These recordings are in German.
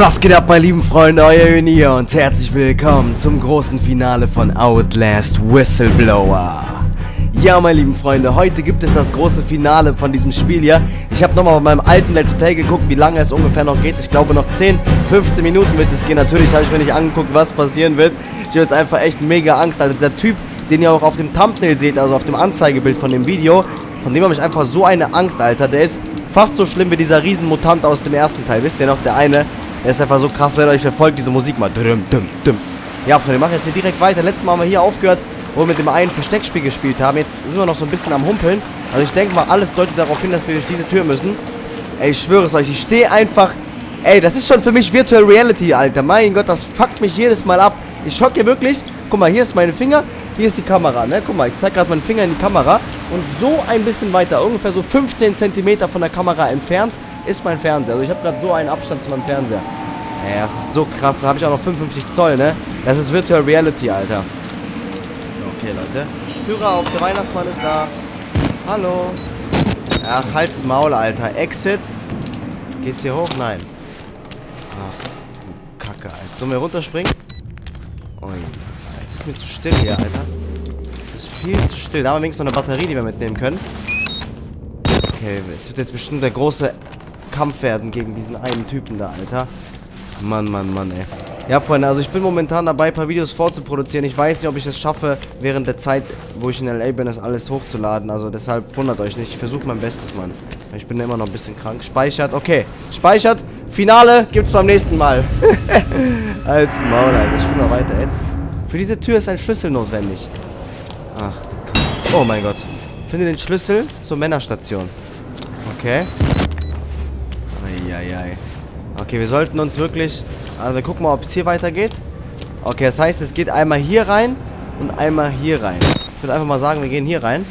Was geht ab, meine lieben Freunde, euer Uni hier und herzlich willkommen zum großen Finale von Outlast Whistleblower. Ja, meine lieben Freunde, heute gibt es das große Finale von diesem Spiel hier. Ich habe nochmal bei meinem alten Let's Play geguckt, wie lange es ungefähr noch geht. Ich glaube noch 10, 15 Minuten wird es gehen. Natürlich habe ich mir nicht angeguckt, was passieren wird. Ich habe jetzt einfach echt mega Angst. Also dieser Typ, den ihr auch auf dem Thumbnail seht, also auf dem Anzeigebild von dem Video, von dem habe ich einfach so eine Angst, Alter. Der ist fast so schlimm wie dieser Riesenmutant aus dem ersten Teil. Wisst ihr noch, der eine? Der ist einfach so krass, wenn ihr euch verfolgt, diese Musik mal. Ja, Freunde, wir machen jetzt hier direkt weiter. Letztes Mal haben wir hier aufgehört, wo wir mit dem einen Versteckspiel gespielt haben. Jetzt sind wir noch so ein bisschen am Humpeln. Also ich denke mal, alles deutet darauf hin, dass wir durch diese Tür müssen. Ey, ich schwöre es euch, ich stehe einfach... Ey, das ist schon für mich Virtual Reality, Alter. Mein Gott, das fuckt mich jedes Mal ab. Ich schocke wirklich. Guck mal, hier ist meine Finger, hier ist die Kamera, ne? Guck mal, ich zeige gerade meinen Finger in die Kamera. Und so ein bisschen weiter, ungefähr so 15 cm von der Kamera entfernt, ist mein Fernseher. Also ich habe gerade so einen Abstand zu meinem Fernseher. Ey, das ist so krass. Da habe ich auch noch 55 Zoll, ne? Das ist Virtual Reality, Alter. Okay, Leute. Türe auf, der Weihnachtsmann ist da. Hallo. Ach, halt's Maul, Alter. Exit. Geht's hier hoch? Nein. Ach, du Kacke, Alter. Sollen wir runterspringen? Ui. Es ist mir zu still hier, Alter. Es ist viel zu still. Da haben wir wenigstens noch eine Batterie, die wir mitnehmen können. Okay, es wird jetzt bestimmt der große Kampf werden gegen diesen einen Typen da, Alter. Mann, ey. Ja, Freunde, also ich bin momentan dabei, ein paar Videos vorzuproduzieren. Ich weiß nicht, ob ich es schaffe, während der Zeit, wo ich in LA bin, das alles hochzuladen. Also deshalb wundert euch nicht. Ich versuche mein Bestes, Mann. Ich bin immer noch ein bisschen krank. Speichert, okay. Speichert. Finale gibt's beim nächsten Mal. Als Maul, Alter. Ich spiele mal weiter jetzt. Für diese Tür ist ein Schlüssel notwendig. Ach, du Kacke. Oh mein Gott. Finde den Schlüssel zur Männerstation. Okay. Eieiei. Okay, wir sollten uns wirklich... Also wir gucken mal, ob es hier weitergeht. Okay, das heißt, es geht einmal hier rein und einmal hier rein. Ich würde einfach mal sagen, wir gehen hier rein.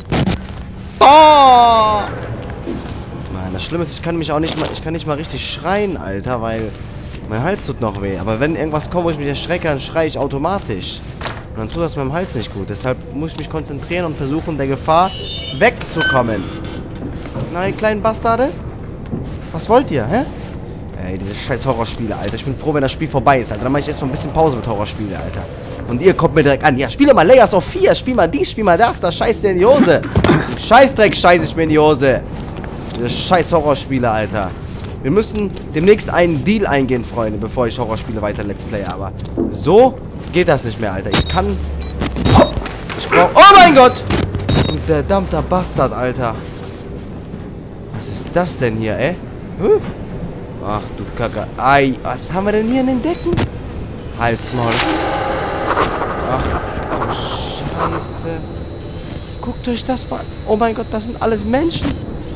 Oh! Mann, das Schlimme ist, ich kann mich auch nicht mal... Ich kann nicht mal richtig schreien, Alter, weil... Mein Hals tut noch weh. Aber wenn irgendwas kommt, wo ich mich erschrecke, dann schreie ich automatisch. Und dann tut das meinem Hals nicht gut. Deshalb muss ich mich konzentrieren und versuchen, der Gefahr wegzukommen. Nein, kleinen Bastarde? Was wollt ihr, hä? Ey, diese scheiß Horrorspiele, Alter. Ich bin froh, wenn das Spiel vorbei ist, Alter. Dann mache ich erstmal ein bisschen Pause mit Horrorspiele, Alter. Und ihr kommt mir direkt an. Ja, spiele mal Layers of 4. Spiel mal dies, spiel mal das. Da scheißt ihr in die Hose. Scheißdreck scheiße ich mir in die Hose. Diese scheiß Horrorspiele, Alter. Wir müssen demnächst einen Deal eingehen, Freunde, bevor ich Horrorspiele weiter Let's Play. Aber so geht das nicht mehr, Alter. Ich kann... Ich brauche... Oh mein Gott! Und der verdammte Bastard, Alter. Was ist das denn hier, ey? Ach du Kacke. Ei, was haben wir denn hier in den Decken? Halsmaul. Ach du Scheiße. Guckt euch das mal an. Oh mein Gott, das sind alles Menschen.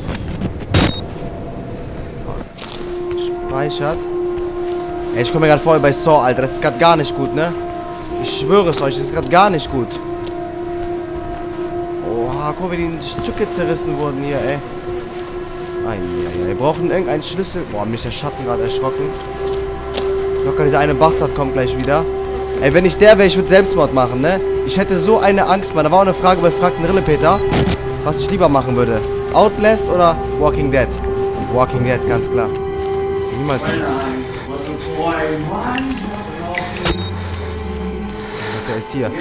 Speichert. Ey, ich komme mir gerade vor bei Saw, Alter. Das ist gerade gar nicht gut, ne? Ich schwöre es euch, das ist gerade gar nicht gut. Oha, guck mal, wie die Stücke zerrissen wurden hier, ey. Eieiei, wir brauchen irgendeinen Schlüssel. Boah, mich der Schatten gerade erschrocken. Locker, dieser eine Bastard kommt gleich wieder. Ey, wenn ich der wäre, ich würde Selbstmord machen, ne? Ich hätte so eine Angst, Mann. Da war auch eine Frage bei Fragten Rillepeter, was ich lieber machen würde. Outlast oder Walking Dead? Walking Dead, ganz klar. Niemals. Der ist hier.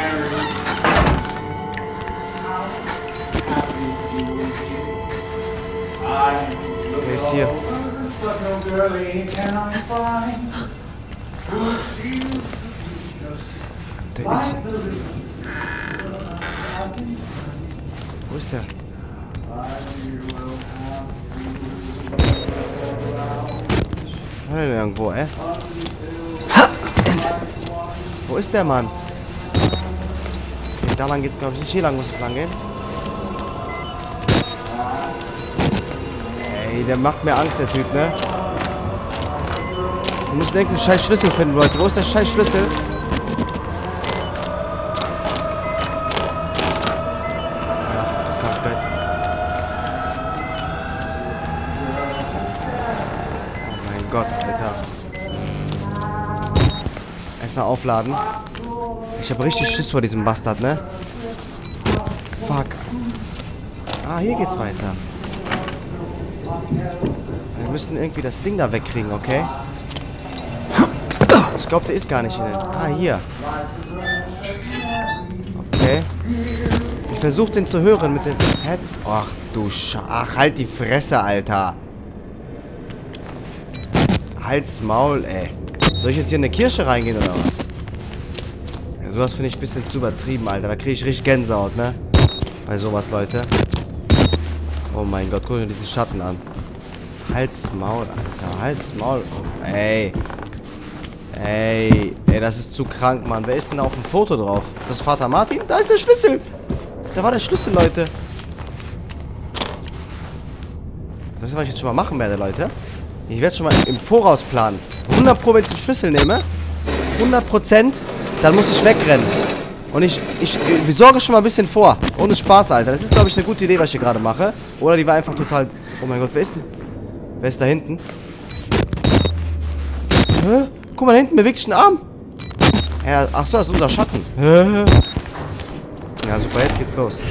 Der ist hier. Der ist hier. Wo ist der? War der denn irgendwo, ey? Wo ist der, Mann? Okay, da lang geht's, glaube ich, nicht. Hier lang muss es lang gehen. Ey, der macht mir Angst, der Typ, ne? Wir müssen irgendeinen scheiß Schlüssel finden, Leute. Wo ist der scheiß Schlüssel? Ach, du Kackbett. Oh mein Gott, Alter. Erstmal aufladen. Ich habe richtig Schiss vor diesem Bastard, ne? Fuck. Ah, hier geht's weiter. Wir müssen irgendwie das Ding da wegkriegen, okay? Ich glaube, der ist gar nicht in den... Ah, hier. Okay. Ich versuche den zu hören mit den Heads. Ach du Ach, halt die Fresse, Alter. Halt's Maul, ey. Soll ich jetzt hier in eine Kirche reingehen oder was? Ja, sowas finde ich ein bisschen zu übertrieben, Alter. Da kriege ich richtig Gänsehaut, ne? Bei sowas, Leute. Oh mein Gott, guck dir diesen Schatten an. Halt's Maul, Alter. Halt's Maul. Oh, ey. Ey, das ist zu krank, Mann. Wer ist denn da auf dem Foto drauf? Ist das Vater Martin? Da ist der Schlüssel. Da war der Schlüssel, Leute. Das ist, was ich jetzt schon mal machen werde, Leute. Ich werde schon mal im Voraus planen. 100 Pro, wenn ich den Schlüssel nehme. 100%. Dann muss ich wegrennen. Und ich sorge schon mal ein bisschen vor. Ohne Spaß, Alter. Das ist, glaube ich, eine gute Idee, was ich hier gerade mache. Oder die war einfach total... Oh mein Gott, wer ist denn... Wer ist da hinten? Hä? Guck mal, da hinten bewegt sich ein Arm. Ja, ach so, das ist unser Schatten. Hä? Ja, super, jetzt geht's los.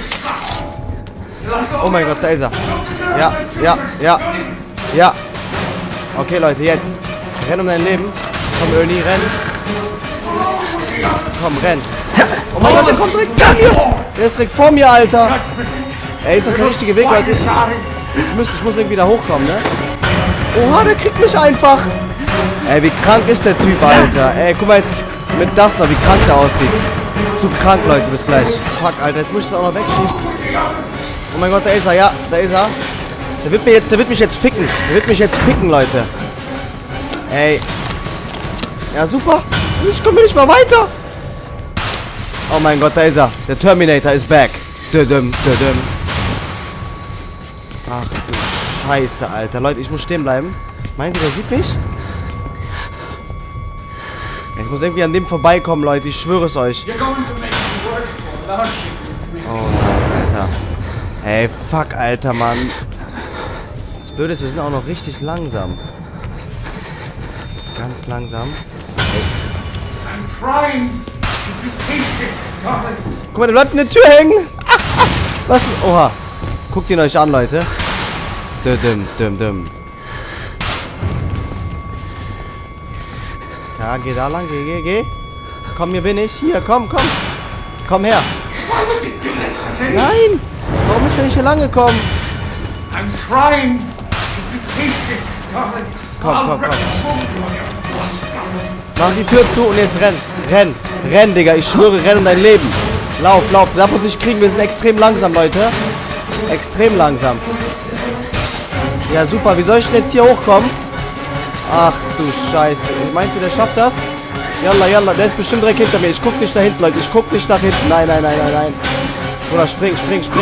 Oh mein Gott, da ist er. Ja. Okay, Leute, jetzt. Renn um dein Leben. Komm, Ernie, renn. Komm, renn. Oh mein Gott, der kommt direkt vor mir. Der ist direkt vor mir, Alter. Ey, ist das der richtige Weg, Leute? Ich muss irgendwie da hochkommen, ne? Oha, der kriegt mich einfach. Ey, wie krank ist der Typ, Alter? Ey, guck mal jetzt mit das noch, wie krank der aussieht. Zu krank, Leute, bis gleich. Fuck, Alter, jetzt muss ich das auch noch wegschieben. Oh mein Gott, da ist er, ja, da ist er. Der wird mich jetzt ficken. Leute. Ey. Ja, super. Ich komme nicht mal weiter. Oh mein Gott, da ist er. Der Terminator ist back. Ach du Scheiße, Alter. Leute, ich muss stehen bleiben. Meint ihr, der sieht mich? Ich muss irgendwie an dem vorbeikommen, Leute. Ich schwöre es euch. Oh nein, Alter. Ey, fuck, Alter, Mann. Das Blöde ist, wir sind auch noch richtig langsam. Ganz langsam. Guck mal, der bleibt in der Tür hängen. Was? Oha. Guckt ihn euch an, Leute. Ja, geh da lang, geh. Komm, hier bin ich. Hier, komm. Komm her. Nein! Warum ist er nicht hier lang gekommen? Komm. Mach die Tür zu und jetzt renn, Digga. Ich schwöre, renn um dein Leben. Lauf. Der darf uns nicht kriegen. Wir sind extrem langsam, Leute. Extrem langsam. Ja, super. Wie soll ich denn jetzt hier hochkommen? Ach du Scheiße. Meinst du, der schafft das? Yalla. Der ist bestimmt direkt hinter mir. Ich guck nicht nach hinten, Leute. Ich guck nicht nach hinten. Nein. Oder spring.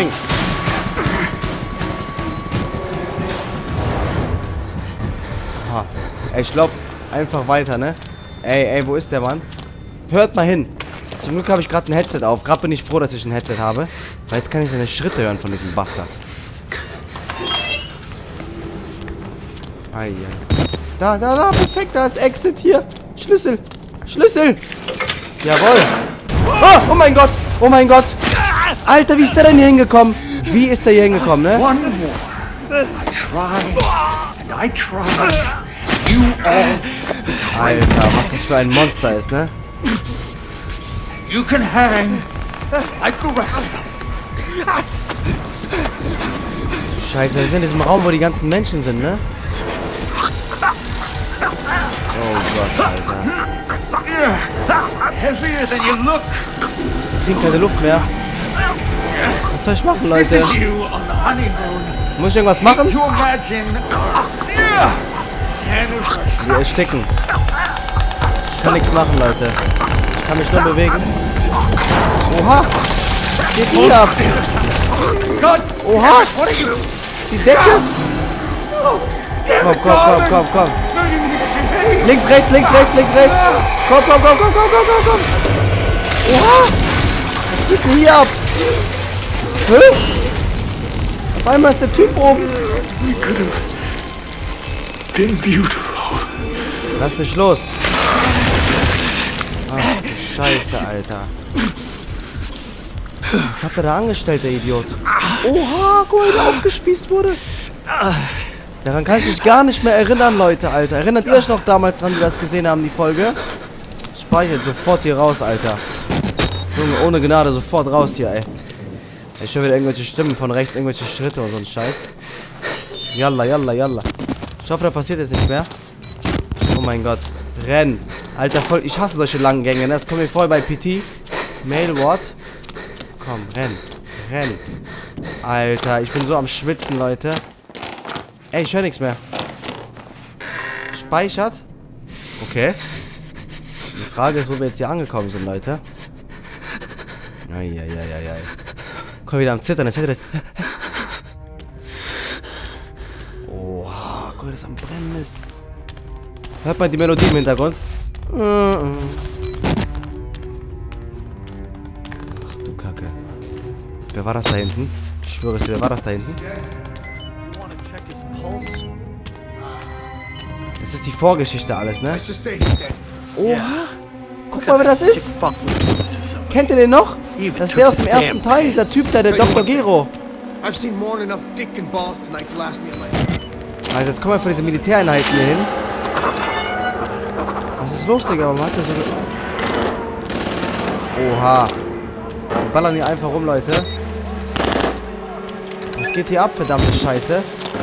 Aha. Ey, ich lauf einfach weiter, ne? Ey, wo ist der Mann? Hört mal hin. Zum Glück habe ich gerade ein Headset auf. Gerade bin ich froh, dass ich ein Headset habe. Weil jetzt kann ich seine Schritte hören von diesem Bastard. Da, perfekt, da ist Exit hier. Schlüssel. Jawohl. Oh mein Gott. Alter, wie ist der denn hier hingekommen? Ne? Alter, was das für ein Monster ist, ne? You can hang like the rest of them. Scheiße, wir sind in diesem Raum, wo die ganzen Menschen sind, ne? Oh Gott, Alter. Heavier than you look. Ich krieg keine Luft mehr. Was soll ich machen, Leute? This is you on the honeymoon. Muss ich irgendwas machen? To imagine. Wir ersticken. Ich kann nichts machen, Leute. Ich kann mich nur bewegen. Oha! Was geht hier ab? Oha! Die Decke! Komm. Links, rechts. Komm. Oha! Was geht denn hier ab? Hä? Auf einmal ist der Typ oben. Lass mich los. Ach du Scheiße, Alter. Was hat er da angestellt, der Idiot? Oha, guck mal, wie der aufgespießt wurde. Daran kann ich mich gar nicht mehr erinnern, Leute, Alter. Erinnert ihr euch noch damals dran, die das gesehen haben, die Folge? Speichert sofort hier raus, Alter. Junge, ohne Gnade, sofort raus hier, ey. Ich höre wieder irgendwelche Stimmen von rechts, irgendwelche Schritte und so ein Scheiß. Yalla, yalla, yalla. Ich hoffe, da passiert jetzt nichts mehr. Oh mein Gott. Renn. Alter, voll. Ich hasse solche langen Gänge, ne? Das kommt mir vor bei PT. Mail, what? Komm, renn. Renn. Alter, ich bin so am Schwitzen, Leute. Ey, ich höre nichts mehr. Speichert. Okay. Die Frage ist, wo wir jetzt hier angekommen sind, Leute. Eieieiei. Komm wieder am Zittern. Ich hätte das... Oh, guck mal, das am Brennen ist. Hört man die Melodie im Hintergrund? Ach du Kacke. Wer war das da hinten? Ich schwöre es dir, wer war das da hinten? Das ist die Vorgeschichte alles, ne? Oha! Guck mal, wer das ist! Kennt ihr den noch? Das ist der aus dem ersten Teil, dieser Typ da, der Dr. Gero. Alter, jetzt kommen wir von diesen Militäreinheiten hier hin. Was ist los, Digga? Warum hat der so... Oha. Wir ballern hier einfach rum, Leute. Was geht hier ab, verdammte Scheiße?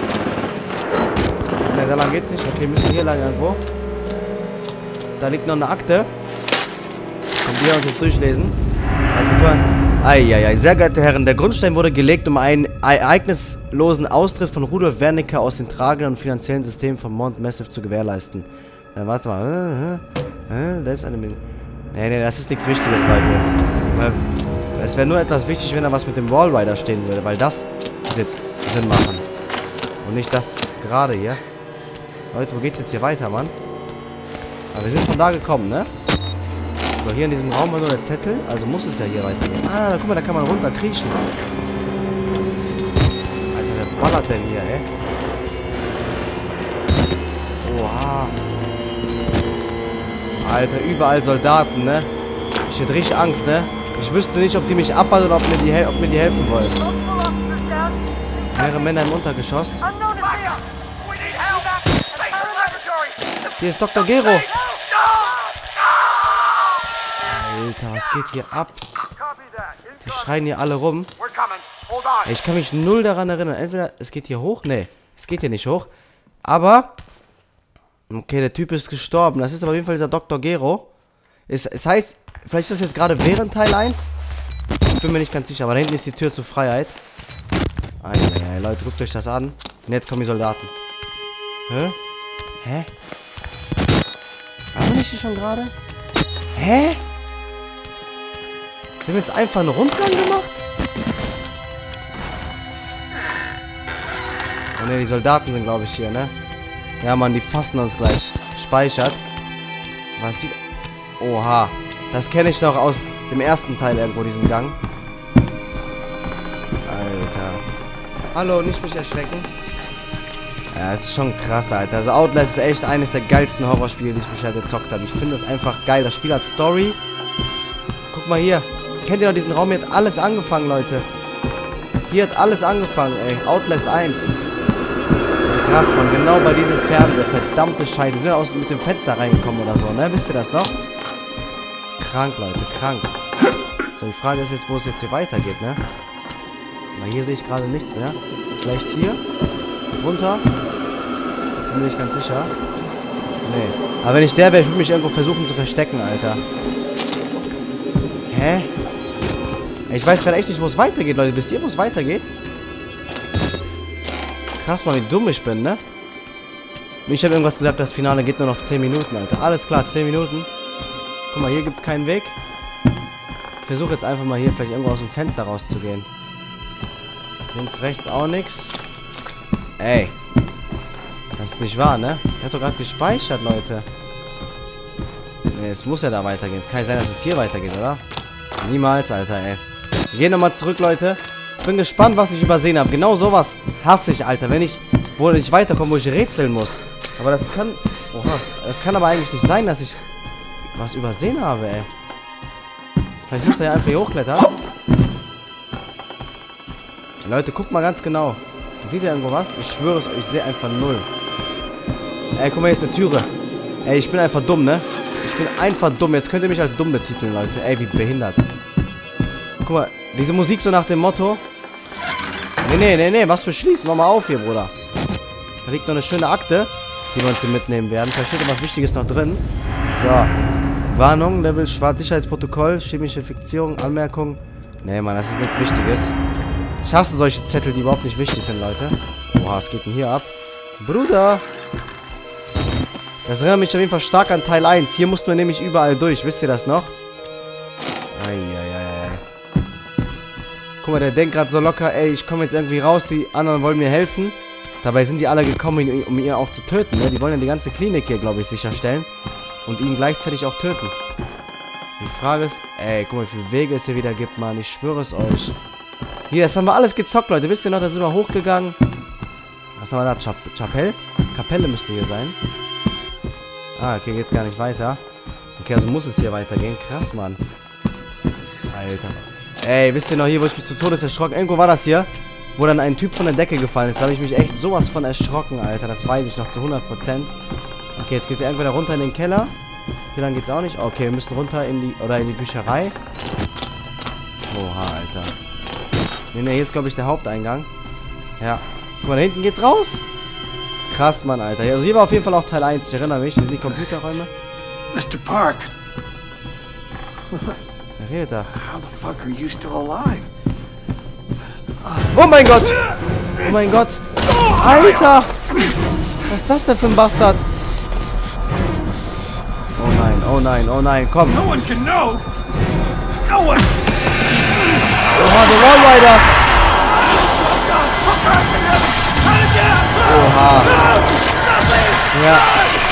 Ne, da lang geht's nicht. Okay, wir müssen hier lang irgendwo. Da liegt noch eine Akte. Können wir uns jetzt durchlesen? Eieiei, sehr geehrte Herren, der Grundstein wurde gelegt, um einen ereignislosen Austritt von Rudolf Wernicke aus den tragenden und finanziellen Systemen von Mount Massive zu gewährleisten. Warte mal. Selbst eine... Nee, das ist nichts Wichtiges, Leute. Es wäre nur etwas wichtig, wenn da was mit dem Wallrider stehen würde, weil das wird jetzt Sinn machen. Und nicht das gerade hier. Leute, wo geht's jetzt hier weiter, Mann? Aber wir sind von da gekommen, ne? So, hier in diesem Raum war nur der Zettel, also muss es ja hier weitergehen. Ah, guck mal, da kann man runter kriechen. Alter, wer ballert denn hier, ey? Oha. Alter, überall Soldaten, ne? Ich hätte richtig Angst, ne? Ich wüsste nicht, ob die mich abhalten oder ob mir die helfen wollen. Mehrere Männer im Untergeschoss. Hier ist Dr. Gero. Alter, was geht hier ab? Die schreien hier alle rum. Ey, ich kann mich null daran erinnern. Entweder es geht hier hoch. Nee, es geht hier nicht hoch. Aber... Okay, der Typ ist gestorben. Das ist aber auf jeden Fall dieser Dr. Gero. Es heißt, vielleicht ist das jetzt gerade während Teil 1. Ich bin mir nicht ganz sicher, aber da hinten ist die Tür zur Freiheit. Eieiei, Leute, guckt euch das an. Und jetzt kommen die Soldaten. Hä? Hä? Waren wir nicht hier schon gerade? Hä? Wir haben jetzt einfach einen Rundgang gemacht? Oh ne, die Soldaten sind, glaube ich, hier, ne? Ja, Mann, die fassen uns gleich. Speichert. Was die... Oha. Das kenne ich noch aus dem ersten Teil irgendwo, diesen Gang. Alter. Hallo, nicht mich erschrecken. Ja, es ist schon krass, Alter. Also Outlast ist echt eines der geilsten Horrorspiele, die ich bisher gezockt habe. Ich finde das einfach geil. Das Spiel hat Story. Guck mal hier. Kennt ihr noch diesen Raum? Hier hat alles angefangen, Leute. Hier hat alles angefangen, ey. Outlast 1. Krass, Mann. Genau bei diesem Fernseher. Verdammte Scheiße. Sind wir mit dem Fenster reingekommen oder so, ne? Wisst ihr das noch? Krank, Leute. Krank. So, die Frage ist jetzt, wo es jetzt hier weitergeht, ne? Na, hier sehe ich gerade nichts mehr. Vielleicht hier? Runter? Bin mir nicht ganz sicher. Nee. Aber wenn ich der wäre, ich würde mich irgendwo versuchen zu verstecken, Alter. Hä? Ich weiß gerade echt nicht, wo es weitergeht, Leute. Wisst ihr, wo es weitergeht? Krass, mal, wie dumm ich bin, ne? Ich habe irgendwas gesagt, das Finale geht nur noch 10 Minuten, Alter. Alles klar, 10 Minuten. Guck mal, hier gibt es keinen Weg. Ich versuche jetzt einfach mal hier vielleicht irgendwo aus dem Fenster rauszugehen. Links, rechts auch nichts. Ey. Das ist nicht wahr, ne? Ich hab doch gerade gespeichert, Leute. Ne, es muss ja da weitergehen. Es kann nicht sein, dass es hier weitergeht, oder? Niemals, Alter, ey. Wir gehen nochmal zurück, Leute. Bin gespannt, was ich übersehen habe. Genau sowas hasse ich, Alter. Wenn ich, wo ich weiterkomme, wo ich rätseln muss. Aber das kann... Oha, das kann aber eigentlich nicht sein, dass ich was übersehen habe, ey. Vielleicht muss er ja einfach hier hochklettern. Leute, guckt mal ganz genau. Seht ihr irgendwo was? Ich schwöre es euch, ich sehe einfach null. Ey, guck mal, hier ist eine Türe. Ey, ich bin einfach dumm, ne? Ich bin einfach dumm. Jetzt könnt ihr mich als dumm betiteln, Leute. Ey, wie behindert. Guck mal, diese Musik so nach dem Motto. Nee, was für Schließ? Mach mal auf hier, Bruder. Da liegt noch eine schöne Akte, die wir uns hier mitnehmen werden. Da steht was Wichtiges noch drin. So. Warnung, Level Schwarz, Sicherheitsprotokoll, chemische Infektion, Anmerkung. Nee, Mann, das ist nichts Wichtiges. Ich hasse solche Zettel, die überhaupt nicht wichtig sind, Leute. Boah, was geht denn hier ab? Bruder! Das erinnert mich auf jeden Fall stark an Teil 1. Hier mussten wir nämlich überall durch. Wisst ihr das noch? Eieiei. Guck mal, der denkt gerade so locker, ey, ich komme jetzt irgendwie raus, die anderen wollen mir helfen. Dabei sind die alle gekommen, um ihn auch zu töten, ne? Die wollen ja die ganze Klinik hier, glaube ich, sicherstellen. Und ihn gleichzeitig auch töten. Die Frage ist, ey, guck mal, wie viele Wege es hier wieder gibt, Mann. Ich schwöre es euch. Hier, das haben wir alles gezockt, Leute. Wisst ihr noch, da sind wir hochgegangen. Was haben wir da? Chapelle? Kapelle müsste hier sein. Ah, okay, geht's gar nicht weiter. Okay, also muss es hier weitergehen. Krass, Mann. Alter. Ey, wisst ihr noch hier, wo ich mich zu Todes erschrocken? Irgendwo war das hier, wo dann ein Typ von der Decke gefallen ist. Da habe ich mich echt sowas von erschrocken, Alter. Das weiß ich noch zu 100%. Okay, jetzt geht's irgendwo da runter in den Keller. Hier lang geht's auch nicht. Okay, wir müssen runter in die Bücherei. Oha, Alter. Ne, hier ist, glaube ich, der Haupteingang. Ja. Guck mal, da hinten geht's raus. Krass, Mann, Alter. Also hier war auf jeden Fall auch Teil 1. Ich erinnere mich. Hier sind die Computerräume. Mr. Park. Wer redet da? How the fuck are you still alive? Oh mein Gott! Oh mein Gott! Alter! Was ist das denn für ein Bastard? Oh nein, oh nein, oh nein, komm! No one can know. No one. Oha, der Wallrider! Oha! Ja!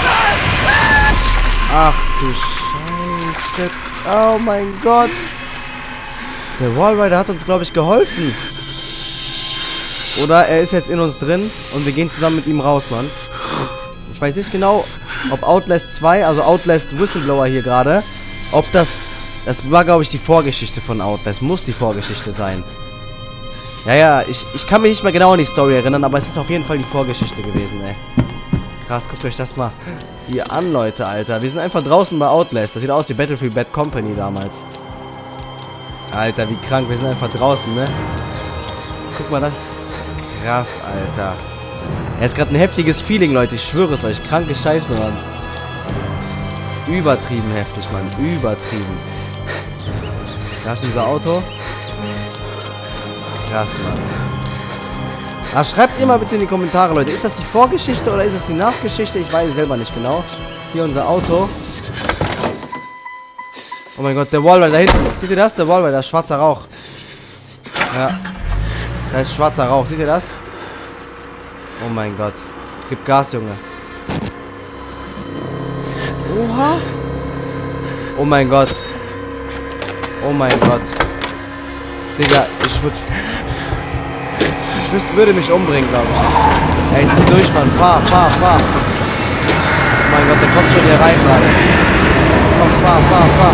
Ach du Scheiße! Oh mein Gott! Der Wallrider hat uns, glaube ich, geholfen. Oder er ist jetzt in uns drin und wir gehen zusammen mit ihm raus, Mann. Ich weiß nicht genau, ob Outlast 2, also Outlast Whistleblower hier gerade, ob das war, glaube ich, die Vorgeschichte von Outlast. Muss die Vorgeschichte sein. Ja, ich kann mich nicht mehr genau an die Story erinnern, aber es ist auf jeden Fall die Vorgeschichte gewesen, ey. Krass, guckt euch das mal hier an, Leute, Alter. Wir sind einfach draußen bei Outlast. Das sieht aus wie Battlefield Bad Company damals. Alter, wie krank. Wir sind einfach draußen, ne? Guck mal, das... Krass, Alter. Er ist gerade ein heftiges Feeling, Leute. Ich schwöre es euch. Kranke Scheiße, Mann. Übertrieben heftig, Mann. Übertrieben. Da ist unser Auto. Krass, Mann. Ah, schreibt immer bitte in die Kommentare, Leute. Ist das die Vorgeschichte oder ist das die Nachgeschichte? Ich weiß es selber nicht genau. Hier unser Auto. Oh mein Gott, der Wallrider da hinten. Seht ihr das? Der Wallrider, da ist schwarzer Rauch. Ja. Da ist schwarzer Rauch. Seht ihr das? Oh mein Gott. Gib Gas, Junge. Oha. Oh mein Gott. Oh mein Gott. Digga, würde mich umbringen, glaube ich. Ey, zieh durch, Mann. Fahr. Oh mein Gott, der kommt schon hier rein gerade. Komm, fahr.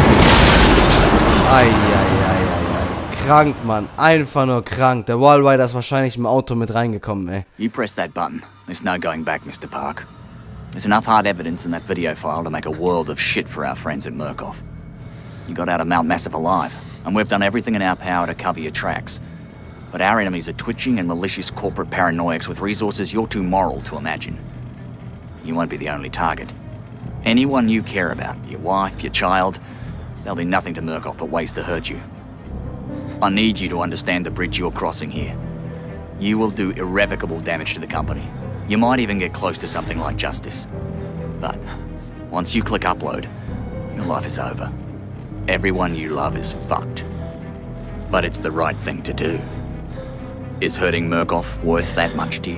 Eieieiei. Krank, Mann. Einfach nur krank. Der Wallrider ist wahrscheinlich im Auto mit reingekommen, ey. You press that button. There's no going back, Mr. Park. There's enough hard evidence in that video file to make a world of shit for our friends at Murkoff. You got out of Mount Massive alive, and we've done everything in our power to cover your tracks. But our enemies are twitching and malicious corporate paranoics with resources you're too moral to imagine. You won't be the only target. Anyone you care about, your wife, your child, there'll be nothing to Murkoff but ways to hurt you. I need you to understand the bridge you're crossing here. You will do irrevocable damage to the company. You might even get close to something like justice. But once you click upload, your life is over. Everyone you love is fucked. But it's the right thing to do. Is hurting Murkoff worth that much to you?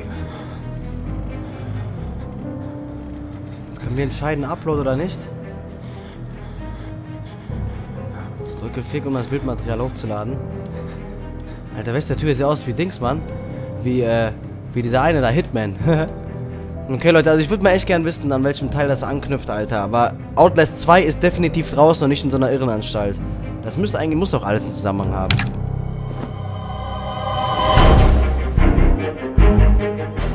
Jetzt können wir entscheiden, Upload oder nicht. Drücke Fick, um das Bildmaterial hochzuladen. Alter, weißt du, der Typ sieht aus wie Dings, Mann. Wie dieser eine da, Hitman. Okay, Leute, also ich würde mal echt gern wissen, an welchem Teil das anknüpft, Alter. Aber Outlast 2 ist definitiv draußen und nicht in so einer Irrenanstalt. Das muss doch alles einen Zusammenhang haben.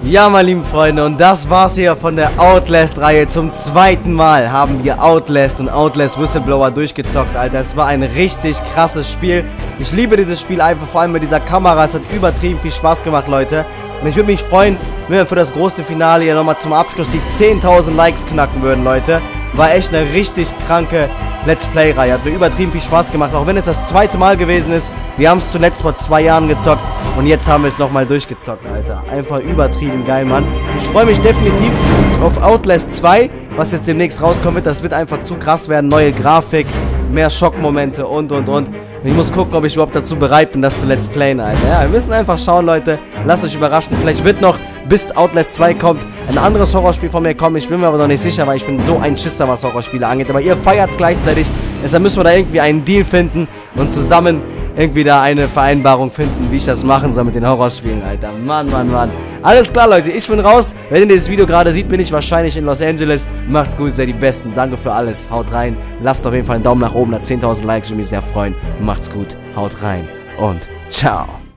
Ja, meine lieben Freunde, und das war's hier von der Outlast-Reihe. Zum zweiten Mal haben wir Outlast und Outlast Whistleblower durchgezockt, Alter. Es war ein richtig krasses Spiel. Ich liebe dieses Spiel einfach, vor allem mit dieser Kamera. Es hat übertrieben viel Spaß gemacht, Leute. Und ich würde mich freuen, wenn wir für das große Finale hier nochmal zum Abschluss die 10.000 Likes knacken würden, Leute. War echt eine richtig kranke Let's Play-Reihe. Hat mir übertrieben viel Spaß gemacht, auch wenn es das zweite Mal gewesen ist. Wir haben es zuletzt vor 2 Jahren gezockt und jetzt haben wir es nochmal durchgezockt, Alter. Einfach übertrieben geil, Mann. Ich freue mich definitiv auf Outlast 2, was jetzt demnächst rauskommen wird. Das wird einfach zu krass werden. Neue Grafik, mehr Schockmomente und. Ich muss gucken, ob ich überhaupt dazu bereit bin, das zu Let's Playen, Alter. Ja, wir müssen einfach schauen, Leute. Lasst euch überraschen. Vielleicht wird noch, bis Outlast 2 kommt, ein anderes Horrorspiel von mir kommen. Ich bin mir aber noch nicht sicher, weil ich bin so ein Schisser, was Horrorspiele angeht. Aber ihr feiert es gleichzeitig. Deshalb müssen wir da irgendwie einen Deal finden und zusammen irgendwie da eine Vereinbarung finden, wie ich das machen soll mit den Horrorspielen, Alter. Mann. Alles klar, Leute. Ich bin raus. Wenn ihr dieses Video gerade seht, bin ich wahrscheinlich in Los Angeles. Macht's gut, seid die Besten. Danke für alles. Haut rein. Lasst auf jeden Fall einen Daumen nach oben. Nach 10.000 Likes würde mich sehr freuen. Macht's gut. Haut rein. Und ciao.